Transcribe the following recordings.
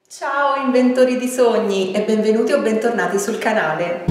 Ciao inventori di sogni e benvenuti o bentornati sul canale.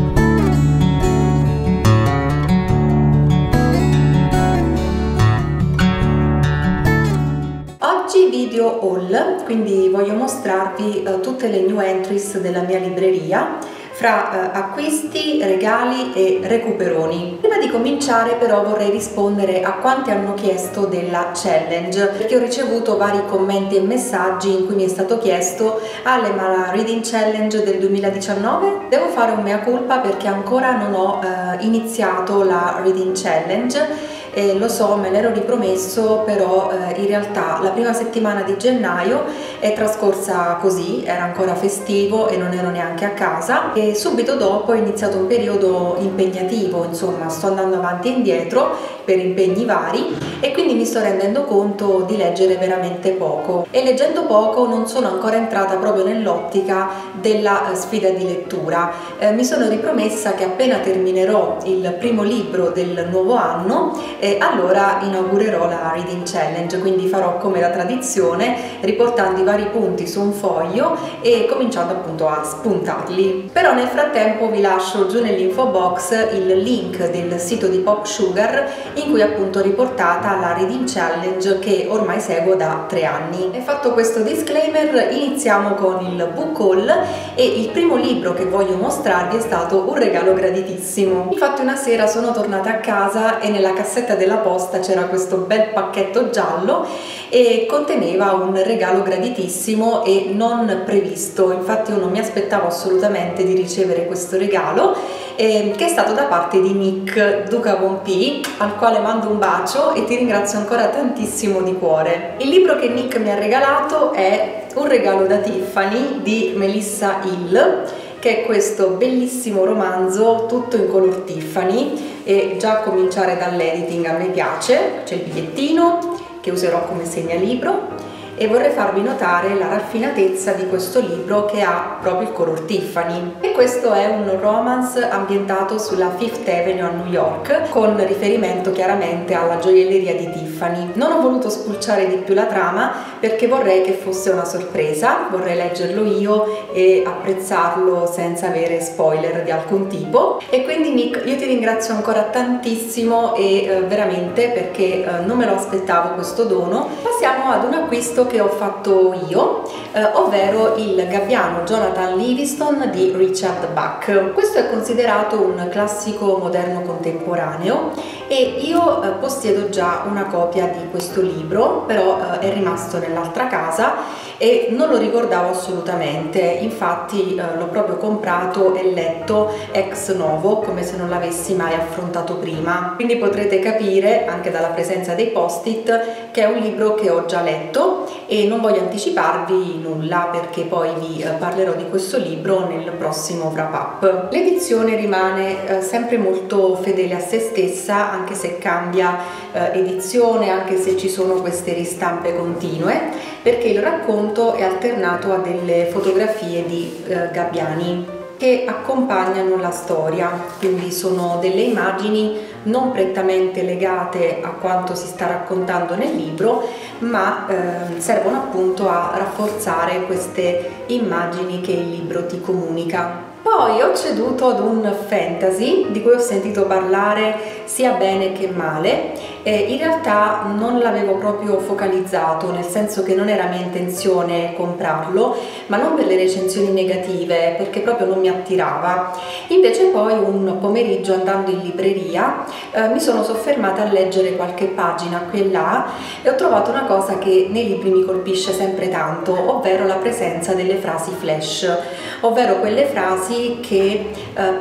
Oggi video haul, quindi voglio mostrarvi tutte le new entries della mia libreria fra acquisti, regali e recuperoni. Prima di cominciare però vorrei rispondere a quanti hanno chiesto della challenge, perché ho ricevuto vari commenti e messaggi in cui mi è stato chiesto: Ale, ma la reading challenge del 2019? Devo fare un mea culpa perché ancora non ho iniziato la reading challenge. Lo so, me l'ero ripromesso, però in realtà la prima settimana di gennaio è trascorsa così, era ancora festivo e non ero neanche a casa, e subito dopo è iniziato un periodo impegnativo, insomma sto andando avanti e indietro per impegni vari e quindi mi sto rendendo conto di leggere veramente poco, e leggendo poco non sono ancora entrata proprio nell'ottica della sfida di lettura. Mi sono ripromessa che appena terminerò il primo libro del nuovo anno allora inaugurerò la reading challenge, quindi farò come da tradizione, riportando i vari punti su un foglio e cominciando appunto a spuntarli. Però nel frattempo vi lascio giù nell'info box il link del sito di Pop Sugar in cui appunto è riportata la reading challenge che ormai seguo da 3 anni. E fatto questo disclaimer, iniziamo con il book haul, e il primo libro che voglio mostrarvi è stato un regalo graditissimo. Infatti una sera sono tornata a casa e nella cassetta della posta c'era questo bel pacchetto giallo e conteneva un regalo graditissimo e non previsto. Infatti io non mi aspettavo assolutamente di ricevere questo regalo, che è stato da parte di Nick Duca Von P, al quale mando un bacio e ti ringrazio ancora tantissimo di cuore. Il libro che Nick mi ha regalato è Un regalo da Tiffany di Melissa Hill, che è questo bellissimo romanzo tutto in color Tiffany, e già a cominciare dall'editing a me piace. C'è il bigliettino che userò come segnalibro e vorrei farvi notare la raffinatezza di questo libro, che ha proprio il color Tiffany. E questo è un romance ambientato sulla Fifth Avenue a New York, con riferimento chiaramente alla gioielleria di Tiffany. Non ho voluto spulciare di più la trama perché vorrei che fosse una sorpresa, vorrei leggerlo io e apprezzarlo senza avere spoiler di alcun tipo. E quindi Nick, io ti ringrazio ancora tantissimo e veramente, perché non me lo aspettavo questo dono. Passiamo ad un acquisto che ho fatto io, ovvero il Gabbiano Jonathan Livingston di Richard Bach. Questo è considerato un classico moderno contemporaneo e io possiedo già una copia di questo libro, però è rimasto nell'altra casa e non lo ricordavo assolutamente. Infatti l'ho proprio comprato e letto ex novo, come se non l'avessi mai affrontato prima. Quindi potrete capire anche dalla presenza dei post-it che è un libro che ho già letto e non voglio anticiparvi nulla perché poi vi parlerò di questo libro nel prossimo wrap up. L'edizione rimane sempre molto fedele a se stessa, anche se cambia edizione, anche se ci sono queste ristampe continue, perché il racconto è alternato a delle fotografie di gabbiani che accompagnano la storia, quindi sono delle immagini non prettamente legate a quanto si sta raccontando nel libro, ma servono appunto a rafforzare queste immagini che il libro ti comunica. Poi ho ceduto ad un fantasy di cui ho sentito parlare sia bene che male, in realtà non l'avevo proprio focalizzato, nel senso che non era mia intenzione comprarlo, ma non per le recensioni negative, perché proprio non mi attirava. Invece poi un pomeriggio, andando in libreria, mi sono soffermata a leggere qualche pagina qui e là e ho trovato una cosa che nei libri mi colpisce sempre tanto, ovvero la presenza delle frasi flash, ovvero quelle frasi che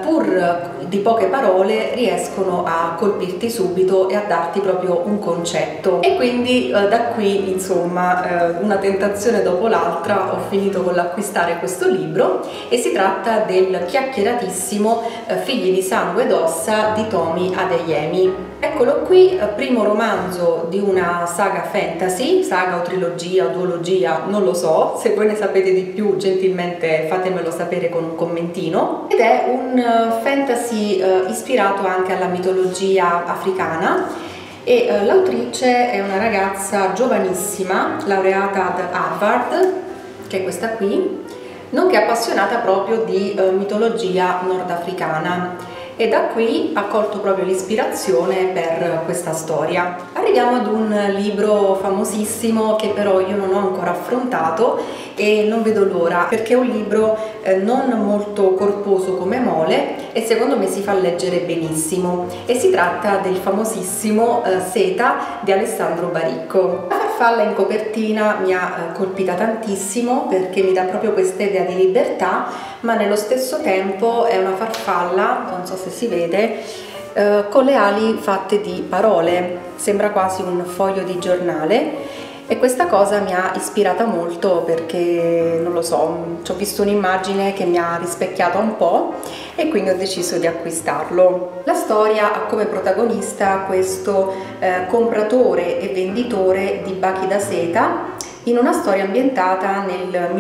pur di poche parole riescono a colpirti subito e a darti proprio un concetto. E quindi da qui insomma una tentazione dopo l'altra ho finito con l'acquistare questo libro, e si tratta del chiacchieratissimo Figli di sangue ed ossa di Tomi Adeyemi. Eccolo qui, primo romanzo di una saga fantasy, saga o trilogia o duologia, non lo so. Se voi ne sapete di più gentilmente fatemelo sapere con un commentino. Ed è un fantasy ispirato anche alla mitologia africana, e l'autrice è una ragazza giovanissima, laureata ad Harvard, che è questa qui, nonché appassionata proprio di mitologia nordafricana, e da qui ha colto proprio l'ispirazione per questa storia. Arriviamo ad un libro famosissimo che però io non ho ancora affrontato e non vedo l'ora, perché è un libro non molto corposo come Mole e secondo me si fa leggere benissimo, e si tratta del famosissimo Seta di Alessandro Baricco. La farfalla in copertina mi ha colpita tantissimo perché mi dà proprio questa idea di libertà, ma nello stesso tempo è una farfalla, non so se si vede, con le ali fatte di parole, sembra quasi un foglio di giornale, e questa cosa mi ha ispirata molto perché, non lo so, ci ho visto un'immagine che mi ha rispecchiata un po' e quindi ho deciso di acquistarlo. La storia ha come protagonista questo compratore e venditore di bachi da seta in una storia ambientata nel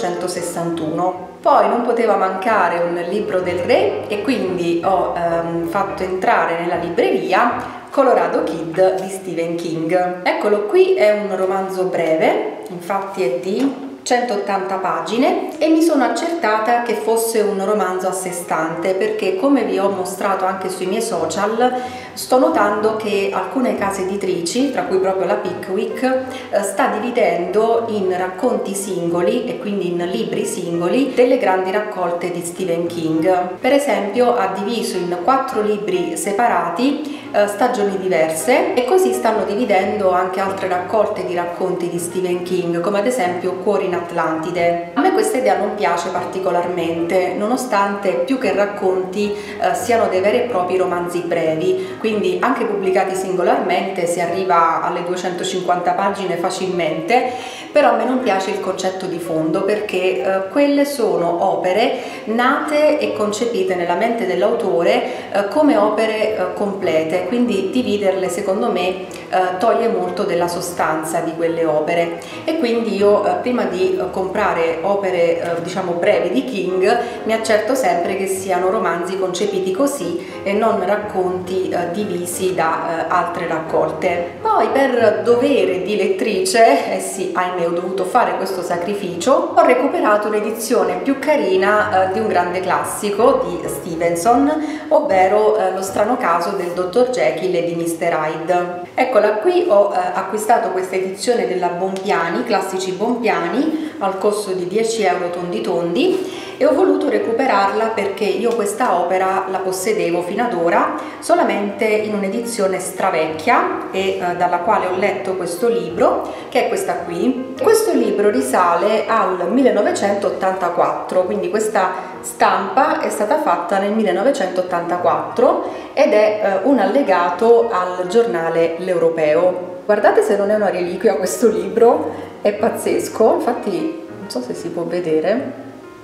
1861. Poi non poteva mancare un libro del re e quindi ho fatto entrare nella libreria Colorado Kid di Stephen King. Eccolo qui, è un romanzo breve, infatti è di 180 pagine, e mi sono accertata che fosse un romanzo a sé stante perché, come vi ho mostrato anche sui miei social, sto notando che alcune case editrici, tra cui proprio la Pickwick, sta dividendo in racconti singoli e quindi in libri singoli delle grandi raccolte di Stephen King. Per esempio ha diviso in 4 libri separati stagioni diverse, e così stanno dividendo anche altre raccolte di racconti di Stephen King, come ad esempio Cuori in Atlantide. A me questa idea non piace particolarmente, nonostante più che racconti siano dei veri e propri romanzi brevi, quindi anche pubblicati singolarmente si arriva alle 250 pagine facilmente, però a me non piace il concetto di fondo perché quelle sono opere nate e concepite nella mente dell'autore come opere complete, quindi dividerle secondo me toglie molto della sostanza di quelle opere, e quindi io prima di comprare opere diciamo brevi di King mi accerto sempre che siano romanzi concepiti così e non racconti divisi da altre raccolte. Poi per dovere di lettrice, sì, ahimè, ho dovuto fare questo sacrificio, ho recuperato un'edizione più carina di un grande classico di Stevenson, ovvero Lo strano caso del dottor Jekyll e di Mr. Hyde. Eccola qui, ho acquistato questa edizione della Bompiani, Classici Bompiani, al costo di 10 euro tondi tondi, e ho voluto recuperarla perché io questa opera la possedevo fino ad ora solamente in un'edizione stravecchia e dalla quale ho letto questo libro, che è questa qui. Questo libro risale al 1984, quindi questa stampa è stata fatta nel 1984 ed è un allegato al giornale L'Europeo. Guardate se non è una reliquia questo libro, è pazzesco, infatti non so se si può vedere.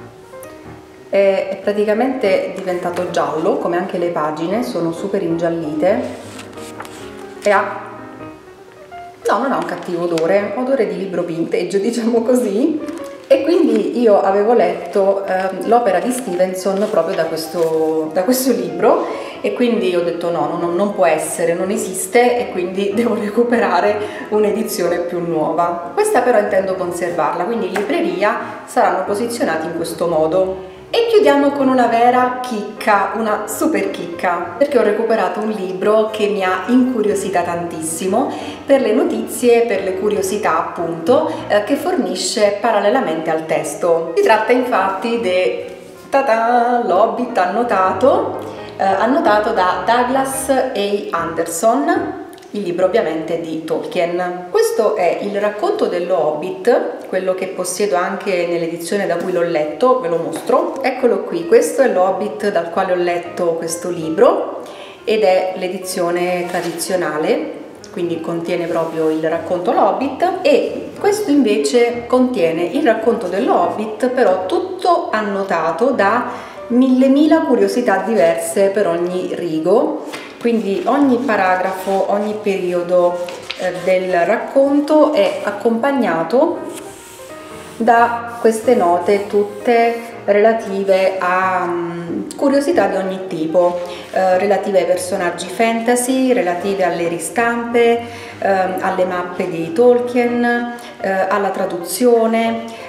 È praticamente diventato giallo, come anche le pagine sono super ingiallite, e non ha un cattivo odore di libro vintage, diciamo così, e quindi io avevo letto l'opera di Stevenson proprio da questo libro, e quindi ho detto no, non può essere, non esiste, e quindi devo recuperare un'edizione più nuova. Questa però intendo conservarla, quindi in libreria saranno posizionati in questo modo. E chiudiamo con una vera chicca, una super chicca, perché ho recuperato un libro che mi ha incuriosita tantissimo per le notizie, per le curiosità appunto, che fornisce parallelamente al testo. Si tratta infatti dell'Hobbit annotato da Douglas A. Anderson, il libro ovviamente di Tolkien. Questo è il racconto dello Hobbit, quello che possiedo anche nell'edizione da cui l'ho letto, ve lo mostro. Eccolo qui, questo è l'Hobbit dal quale ho letto questo libro ed è l'edizione tradizionale, quindi contiene proprio il racconto L'Hobbit, e questo invece contiene il racconto dello Hobbit, però tutto annotato da mille curiosità diverse per ogni rigo. Quindi ogni paragrafo, ogni periodo del racconto è accompagnato da queste note tutte relative a curiosità di ogni tipo, relative ai personaggi fantasy, relative alle ristampe, alle mappe di Tolkien, alla traduzione,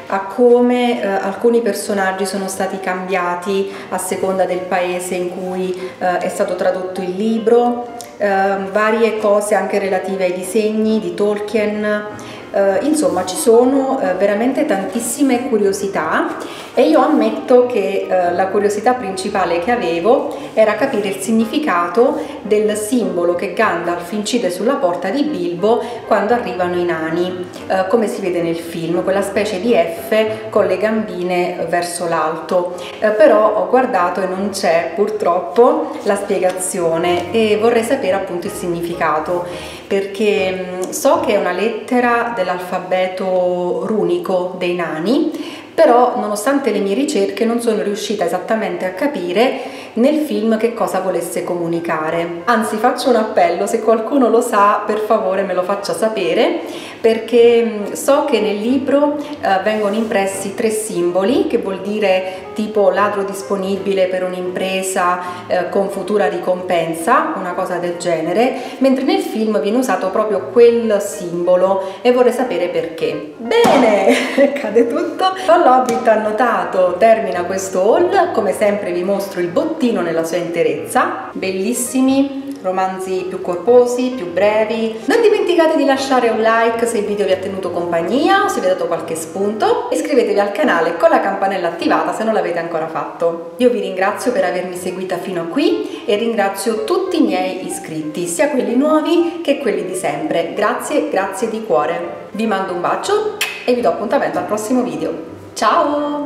a come alcuni personaggi sono stati cambiati a seconda del paese in cui è stato tradotto il libro, varie cose anche relative ai disegni di Tolkien. Insomma, ci sono veramente tantissime curiosità e io ammetto che la curiosità principale che avevo era capire il significato del simbolo che Gandalf incide sulla porta di Bilbo quando arrivano i nani, come si vede nel film, quella specie di F con le gambine verso l'alto. Però ho guardato e non c'è purtroppo la spiegazione e vorrei sapere appunto il significato, perché so che è una lettera dell'alfabeto runico dei nani, però nonostante le mie ricerche non sono riuscita esattamente a capire nel film che cosa volesse comunicare. Anzi, faccio un appello: se qualcuno lo sa, per favore me lo faccia sapere, perché so che nel libro vengono impressi 3 simboli, che vuol dire tipo ladro disponibile per un'impresa con futura ricompensa, una cosa del genere, mentre nel film viene usato proprio quel simbolo e vorrei sapere perché. Bene, cade tutto. Con l'Hobbit annotato termina questo haul. Come sempre vi mostro il bottino nella sua interezza, bellissimi romanzi più corposi, più brevi. Non dimenticate di lasciare un like se il video vi ha tenuto compagnia o se vi ha dato qualche spunto. Iscrivetevi al canale con la campanella attivata se non l'avete ancora fatto. Io vi ringrazio per avermi seguita fino a qui e ringrazio tutti i miei iscritti, sia quelli nuovi che quelli di sempre. Grazie, grazie di cuore. Vi mando un bacio e vi do appuntamento al prossimo video. Ciao!